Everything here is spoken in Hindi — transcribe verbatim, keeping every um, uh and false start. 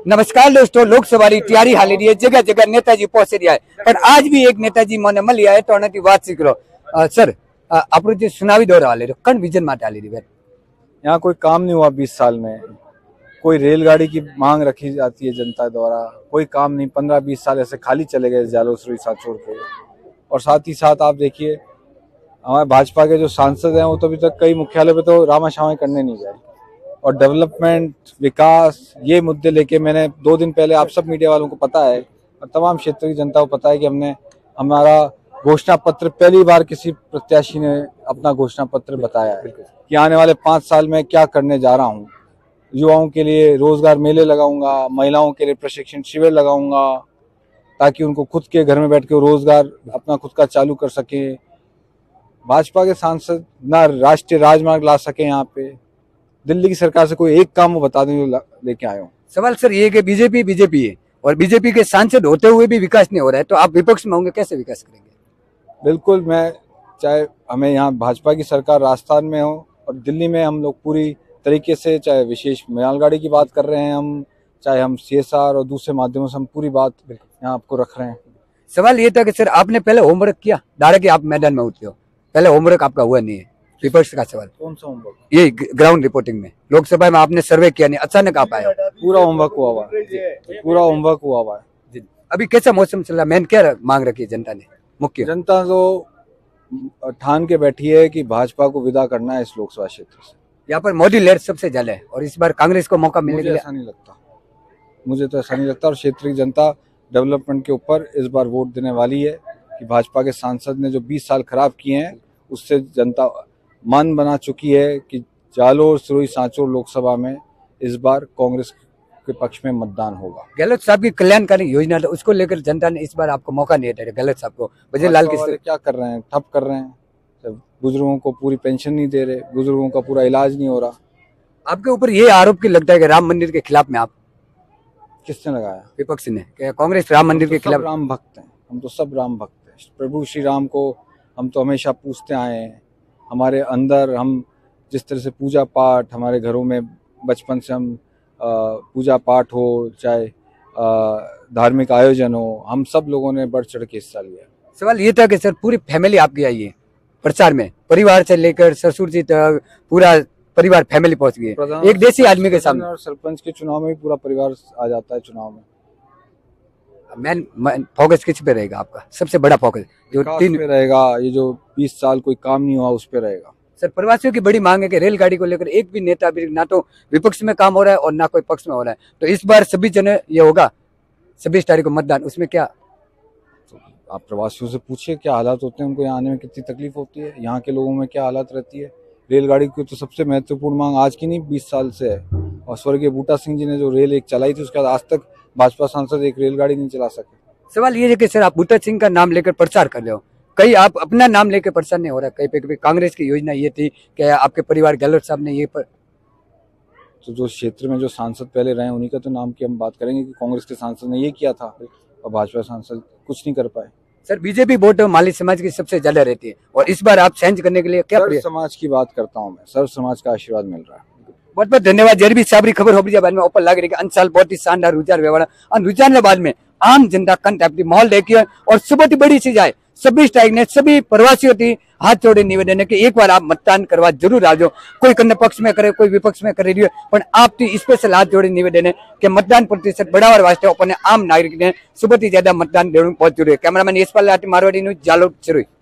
नमस्कार दोस्तों, लोकसभा की तैयारी हाली रही है, जगह जगह नेताजी पहुंच रहा है, पर आज भी एक नेताजी મને મળી આયા તો આનાથી વાત શીખરો સર આપણો જે સુનાવી દોર હાલે કણ વિઝન માટે હાલી રહી है। यहाँ कोई काम नहीं हुआ बीस साल में, कोई रेलगाड़ी की मांग रखी जाती है जनता द्वारा, कोई काम नहीं। पंद्रह बीस साल ऐसे खाली चले गए जालोर सुरई सांचौर के। और साथ ही साथ आप देखिए हमारे भाजपा के जो सांसद हैं वो तो अभी तक कई मुख्यालय पे तो रामाशावें करने नहीं गए। और डेवलपमेंट, विकास, ये मुद्दे लेके मैंने दो दिन पहले, आप सब मीडिया वालों को पता है और तमाम क्षेत्र की जनता को पता है कि हमने हमारा घोषणा पत्र, पहली बार किसी प्रत्याशी ने अपना घोषणा पत्र बताया है कि आने वाले पाँच साल में क्या करने जा रहा हूँ। युवाओं के लिए रोजगार मेले लगाऊंगा, महिलाओं के लिए प्रशिक्षण शिविर लगाऊंगा ताकि उनको खुद के घर में बैठ के रोजगार अपना खुद का चालू कर सके। भाजपा के सांसद ना राष्ट्रीय राजमार्ग ला सके, यहाँ पे दिल्ली की सरकार से कोई एक काम वो बता दें जो लेके आए हो। सवाल सर ये कि बीजेपी बीजेपी है और बीजेपी के सांसद होते हुए भी विकास नहीं हो रहा है, तो आप विपक्ष में होंगे, कैसे विकास करेंगे? बिल्कुल, मैं चाहे हमें यहाँ भाजपा की सरकार राजस्थान में हो और दिल्ली में हम लोग पूरी तरीके से, चाहे विशेष मालगाड़ी की बात कर रहे हैं हम, चाहे हम सीएसआर और दूसरे माध्यमों से हम पूरी बात यहाँ आपको रख रहे हैं। सवाल ये था कि सर आपने पहले होमवर्क किया, डायरेक्ट आप मैदान में उतरे हो, पहले होमवर्क आपका हुआ नहीं है। विपक्ष का सवाल कौन सा होमवर्क? ये ग्राउंड रिपोर्टिंग में लोकसभा में आपने सर्वे किया नहीं, अचानक आप आए हो। पूरा होमवर्क हुआ हुआ है, पूरा होमवर्क हुआ हुआ है। अभी कैसा मौसम चल रहा है, मैन क्या मांग रखी है जनता ने? मुख्य जनता तो ठान के बैठी है कि भाजपा को विदा करना है इस लोकसभा क्षेत्र से। यहाँ पर मोदी लहर सबसे ज्यादा है और इस बार कांग्रेस को मौका मिलने के लिए ऐसा नहीं लगता, मुझे तो ऐसा नहीं लगता। और क्षेत्र की जनता डेवलपमेंट के ऊपर इस बार वोट देने वाली है कि भाजपा के सांसद ने जो बीस साल खराब किए हैं उससे जनता मन बना चुकी है कि जालोर सुरई सांचौर लोकसभा में इस बार कांग्रेस के पक्ष में मतदान होगा। गहलोत साहब की कल्याणकारी योजना था, उसको लेकर जनता ने इस बार आपको मौका नहीं दिया। गहलोत साहब को वजह लाल की क्या कर रहे हैं, ठप कर रहे हैं, बुजुर्गों को पूरी पेंशन नहीं दे रहे, बुजुर्गों का पूरा इलाज नहीं हो रहा। आपके ऊपर ये आरोप की लगता है कि राम मंदिर के खिलाफ में आप? किसने लगाया? विपक्ष ने। कांग्रेस राम मंदिर के खिलाफ? राम भक्त हैं, हम तो सब राम भक्त हैं। प्रभु श्री राम को हम तो हमेशा पूछते आए हैं। हमारे अंदर हम जिस तरह से पूजा पाठ, हमारे घरों में बचपन से हम पूजा पाठ हो, चाहे धार्मिक आयोजन हो, हम सब लोगों ने बढ़ चढ़ के हिस्सा लिया। सवाल ये था कि सर पूरी फैमिली आपकी आई है प्रचार में, परिवार से लेकर ससुर जी तक पूरा परिवार फैमिली पहुंच गई है एक देसी आदमी के सामने। और सरपंच के चुनाव में भी पूरा परिवार आ जाता है चुनाव में। मैन फोकस किस पे रहेगा आपका? सबसे बड़ा फोकस जो तीन पे रहेगा, ये जो बीस साल कोई काम नहीं हुआ उस पे रहेगा। सर प्रवासियों की बड़ी मांग है कि रेलगाड़ी को लेकर एक भी नेता भी ना तो विपक्ष में काम हो रहा है और ना कोई पक्ष में हो रहा है, तो इस बार छब्बीस जन ये होगा, छब्बीस तारीख को मतदान, उसमें क्या? तो आप प्रवासियों से पूछिए क्या हालात होते हैं, उनको यहाँ आने में कितनी तकलीफ होती है, यहाँ के लोगों में क्या हालात रहती है। रेलगाड़ी की तो सबसे महत्वपूर्ण मांग आज की नहीं, बीस साल से है। और स्वर्गीय बूटा सिंह जी ने जो रेल एक चलाई थी उसके बाद आज तक भाजपा सांसद एक रेलगाड़ी नहीं चला सके। सवाल ये है कि सर आप बूटा सिंह का नाम लेकर प्रचार कर रहे हो, कहीं आप अपना नाम लेकर प्रचार नहीं हो रहा। कहीं पे कभी कांग्रेस की योजना ये थी कि आपके परिवार गहलोत साहब ने ये पर... तो जो क्षेत्र में जो सांसद पहले रहे उन्हीं का तो नाम की हम बात करेंगे कि कांग्रेस के सांसद ने ये किया था और भाजपा सांसद कुछ नहीं कर पाए। सर बीजेपी वोट माली समाज की सबसे ज्यादा रहती है और इस बार आप चेंज करने के लिए क्या? सर्व समाज की बात करता हूँ मैं, सर्व समाज का आशीर्वाद मिल रहा है। बहुत बहुत धन्यवाद। जरबी साबरी खबर हो बाद में ऊपर लग रही है अंसाल बहुत ही शानदार रुझान व्यवहार और रुझान बाद में आम जनता कंट अपनी माहौल देखिए। और बहुत ही बड़ी चीज है, छब्बीस तारीख ने सभी प्रवासियों की हाथ जोड़े निवेदन है कि एक बार आप मतदान करवा जरूर आ जाओ। कोई कन्न पक्ष में करे, कोई विपक्ष में करे रही पर आपकी स्पेशल हाथ जोड़े निवेदन है कि मतदान प्रतिशत बढ़ावा वास्ते अपने आम नागरिक ने सुबह ही ज्यादा मतदान देने बहुत जरूरी है। कैमरामैन यशपाल लाठी, मारवाड़ी न्यूज, जालोर, सिरोही।